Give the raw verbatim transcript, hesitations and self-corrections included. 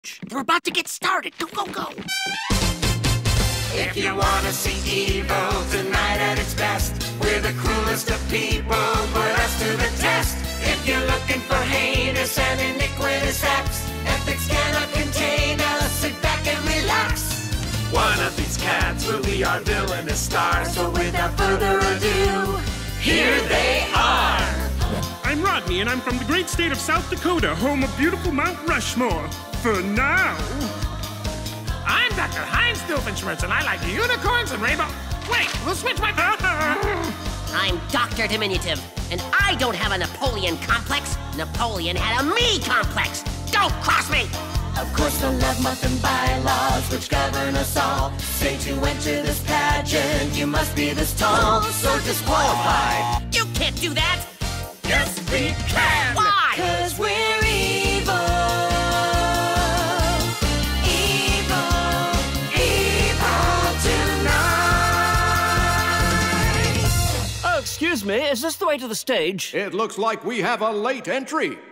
We're about to get started. Go, go, go. If you want to see evil tonight at its best, we're the cruelest of people, put us to the test. If you're looking for heinous and iniquitous acts, ethics cannot contain us, sit back and relax. One of these cats will be our villainous star, So without further ado, here they are. I'm Rodney, and I'm from the great state of South Dakota, home of beautiful Mount Rushmore. For now. I'm Doctor Heinz Doofenshmirtz, and I like unicorns and rainbow... Wait, we'll switch my... I'm Doctor Diminutive, and I don't have a Napoleon complex. Napoleon had a me complex. Don't cross me! Of course, the love month and bylaws which govern us all say to enter this pageant, you must be this tall, so disqualified. You can't do that! Yes, we can! Why? 'Cause we're evil. Evil, evil tonight. Oh, excuse me, is this the way to the stage? It looks like we have a late entry.